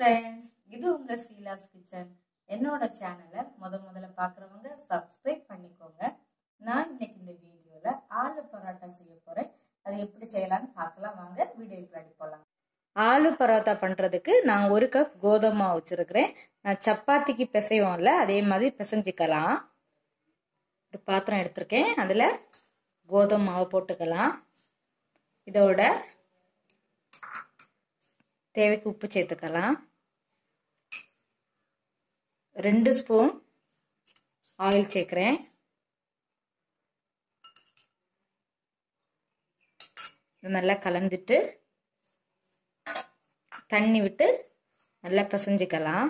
Friends இது உங்க சீலாஸ் kitchen என்னோட சேனலை முதல்ல பார்க்கறவங்க சப்ஸ்கிரைப் பண்ணிக்கோங்க நான் இன்னைக்கு இந்த வீடியோல ஆலு பரோட்டா செய்ய போறேன் அது எப்படி செய்யலாம்னு பார்க்கலாம் வாங்க வீடியோக்குள்ள போலாம் ஆலு பரோட்டா பண்றதுக்கு நான் 1 கப் கோதுமை மாவு வச்சிருக்கேன் நான் சப்பாத்திக்கு பிசைவோம்ல அதே மாதிரி பிசைஞ்சிக்கலாம் ஒரு பாத்திரம் எடுத்துர்க்கேன் அதுல கோதுமை மாவு போட்டுக்கலாம் இதோட தேவைக்கு உப்பு சேர்த்துக்கலாம் 2 ஸ்பூன் ஆயில் சேர்க்கிறேன் நல்லா கலந்துட்டு தண்ணி விட்டு நல்லா பிசைஞ்சிக்கலாம்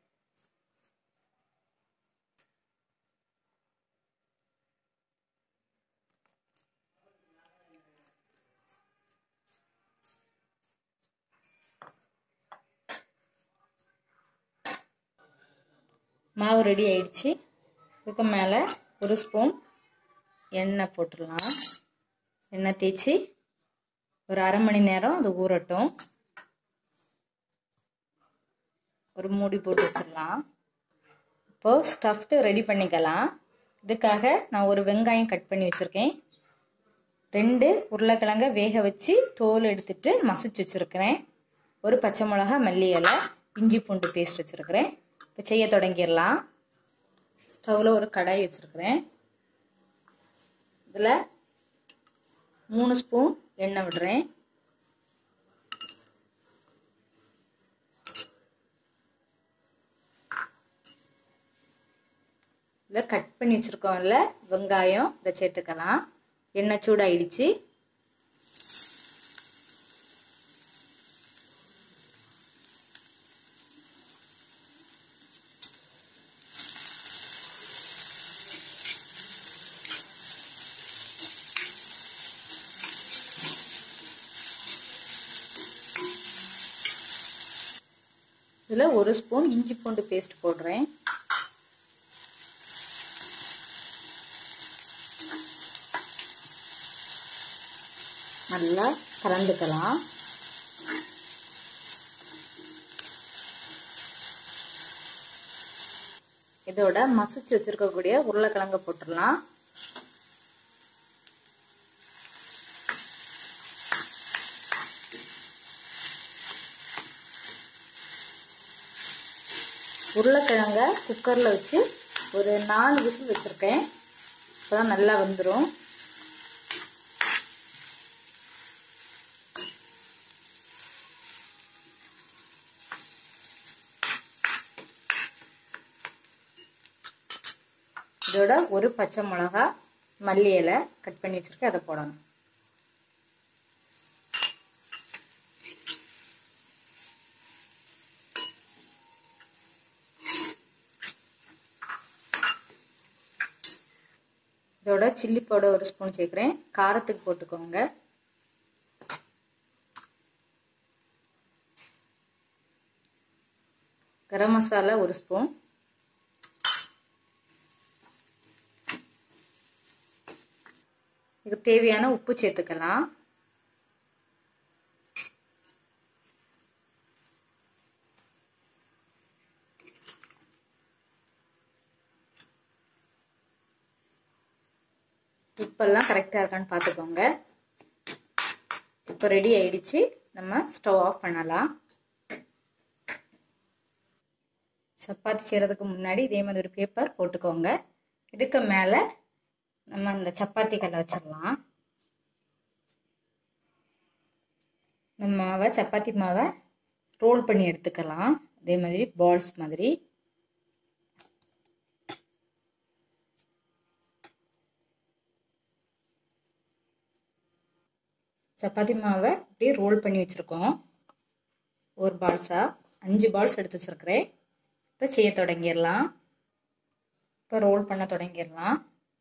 மாவு ரெடி ஆயிடுச்சு இதுக்கு மேலே 1 ஸ்பூன் எண்ணெய் போட்டுடலாம் எண்ணெய் தேய்ச்சி ஒரு அரை மணி நேரம் அது ஊறட்டும் ஒரு மூடி போட்டு வச்சிடலாம் இப்போ ஸ்டஃப்டு ரெடி பண்ணிக்கலாம் இதுக்காக நான் ஒரு வெங்காயம் கட் பண்ணி வச்சுருக்கேன் 2 உருளைக்கிழங்க வேக வச்சு தோல் எடுத்துட்டு மசிச்சு வச்சுருக்கிறேன் ஒரு பச்சை மிளகாய் மல்லி இலை இஞ்சி பூண்டு பேஸ்ட் வச்சுருக்கிறேன் இப்போ செய்ய தொடங்கிடலாம் ஸ்டவ்வில் ஒரு கடாய் வச்சுருக்கிறேன் இதில் 3 ஸ்பூன் எண்ணெய் விடுறேன் இதில் கட் பண்ணி வச்சுருக்கோம்ல வெங்காயம் இதை சேர்த்துக்கலாம் எண்ணெய் சூடாயிடுச்சு இதில் 1 ஸ்பூன் இஞ்சி பூண்டு பேஸ்ட் போடுறேன் நல்லா கலந்துக்கலாம் இதோட மசிச்சு வச்சிருக்கக்கூடிய உருளைக்கிழங்கு போட்டுடலாம் உருளைக்கிழங்க குக்கரில் வச்சு ஒரு 4 விசில் வச்சுருக்கேன் அப்போதான் நல்லா வந்துடும் இதோட ஒரு பச்சை மிளகாய் மல்லி இலை கட் பண்ணி வச்சுருக்கேன் அதை போடணும் இதோட சில்லி பவுடர் 1 ஸ்பூன் சேர்க்குறேன் காரத்துக்கு போட்டுக்கோங்க கரம் மசாலா 1 ஸ்பூன் இதுக்கு தேவையான உப்பு சேர்த்துக்கலாம் உப்பெல்லாம் கரெக்டாக இருக்கான்னு பார்த்துக்கோங்க இப்போ ரெடி ஆயிடுச்சு நம்ம ஸ்டவ் ஆஃப் பண்ணலாம் சப்பாத்தி செய்கிறதுக்கு முன்னாடி இதே மாதிரி ஒரு பேப்பர் போட்டுக்கோங்க இதுக்கு மேலே நம்ம இந்த சப்பாத்தி கல்லை வச்சிடலாம் இந்த மாவை சப்பாத்தி மாவை ரோல் பண்ணி எடுத்துக்கலாம் அதே மாதிரி பால்ஸ் மாதிரி சப்பாத்தி மாவை இப்படியே ரோல் பண்ணி வச்சுருக்கோம் ஒரு பால்ஸாக 5 பால்ஸ் எடுத்து வச்சுருக்கிறேன் இப்போ செய்ய தொடங்கிடலாம் இப்போ ரோல் பண்ண தொடங்கிடலாம்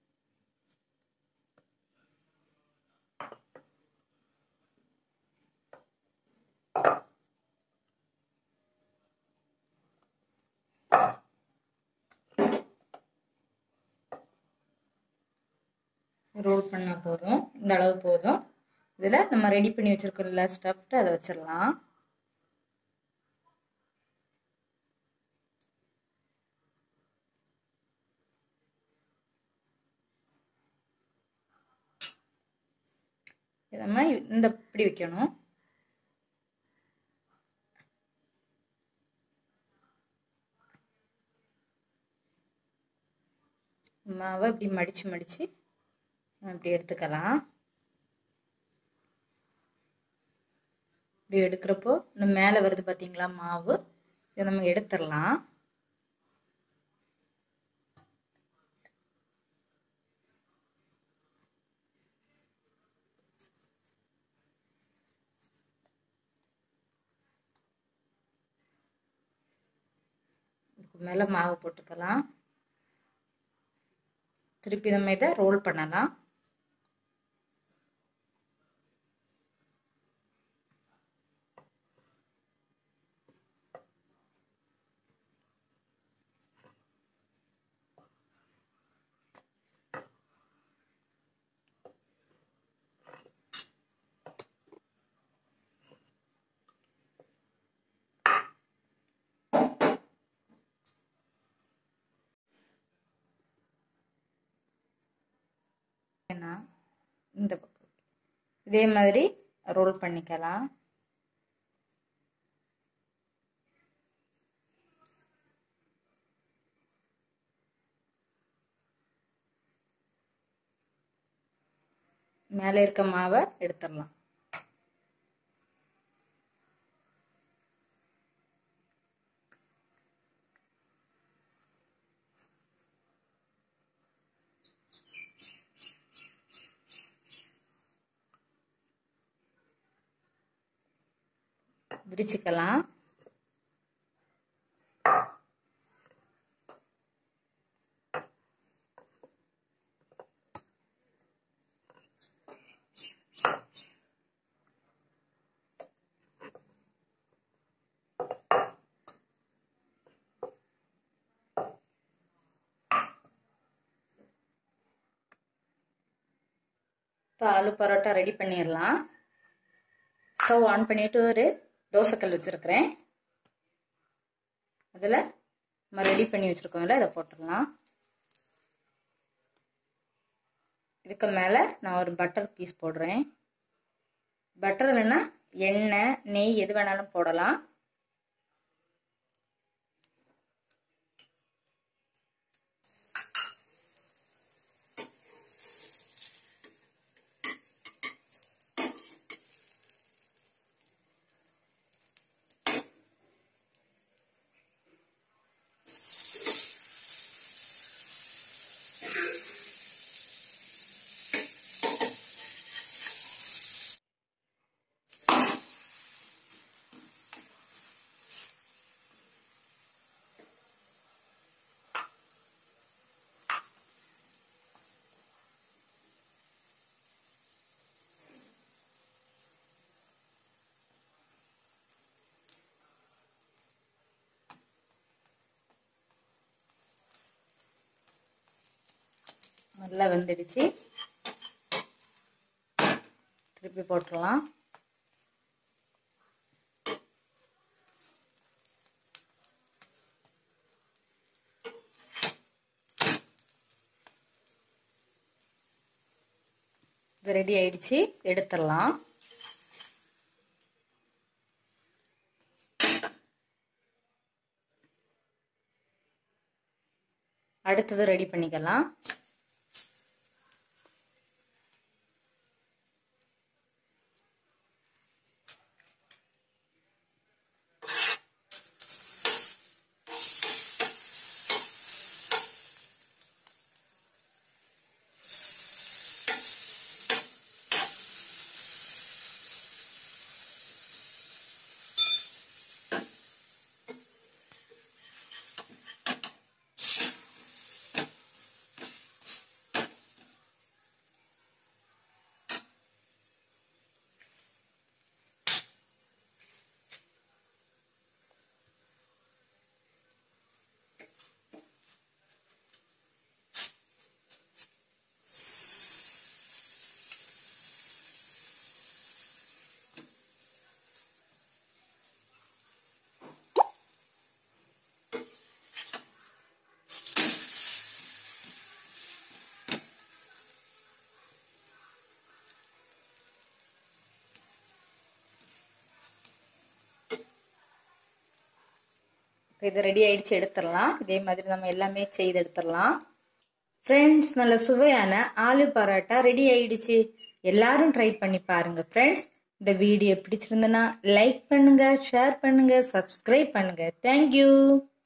ரோல் பண்ணால் போதும் இந்த அளவு போதும் இதில் நம்ம ரெடி பண்ணி வச்சுருக்கோம்ல ஸ்டஃப்டு அதை வச்சிடலாம். இதை நம்ம இந்த இப்படி வைக்கணும். மாவை இப்படி மடித்து மடித்து இப்படி எடுத்துக்கலாம். இப்படி எடுக்கிறப்போ இந்த மேலே வருது பார்த்தீங்களா மாவு, இதை நம்ம எடுத்துடலாம். இதுக்கு மேலே மாவு போட்டுக்கலாம். திருப்பி நம்ம இதை ரோல் பண்ணலாம். இந்த பக்கம் இதே மாதிரி ரோல் பண்ணிக்கலாம். மேலே இருக்க மாவை எடுத்துடலாம். விரிச்சுக்கலாம். இப்போ ஆலு பரோட்டா ரெடி பண்ணிடலாம். ஸ்டவ் ஆன் பண்ணிட்டு ஒரு தோசைக்கல் வச்சுருக்கிறேன். அதில் நம்ம ரெடி பண்ணி வச்சுருக்கோம்ல, இதை போட்டுடலாம். இதுக்கு மேலே நான் ஒரு பட்டர் பீஸ் போடுறேன். பட்டர் இல்லைன்னா எண்ணெய், நெய் எது வேணாலும் போடலாம். நல்லா வெந்துடுச்சு. திருப்பி போட்டுடலாம். இது ரெடி ஆயிடுச்சு, எடுத்துடலாம். அடுத்தது ரெடி பண்ணிக்கலாம். இது ரெடி ஆயிடுச்சு, எடுத்துடலாம். இதே மாதிரி நம்ம எல்லாமே செய்து எடுத்துடலாம். ஃப்ரெண்ட்ஸ், நல்ல சுவையான ஆலு பரோட்டா ரெடி ஆயிடுச்சு. எல்லாரும் ட்ரை பண்ணி பாருங்க ஃப்ரெண்ட்ஸ். இந்த வீடியோ பிடிச்சிருந்தனா லைக் பண்ணுங்க, ஷேர் பண்ணுங்க, சப்ஸ்கிரைப் பண்ணுங்க. தேங்க்யூ.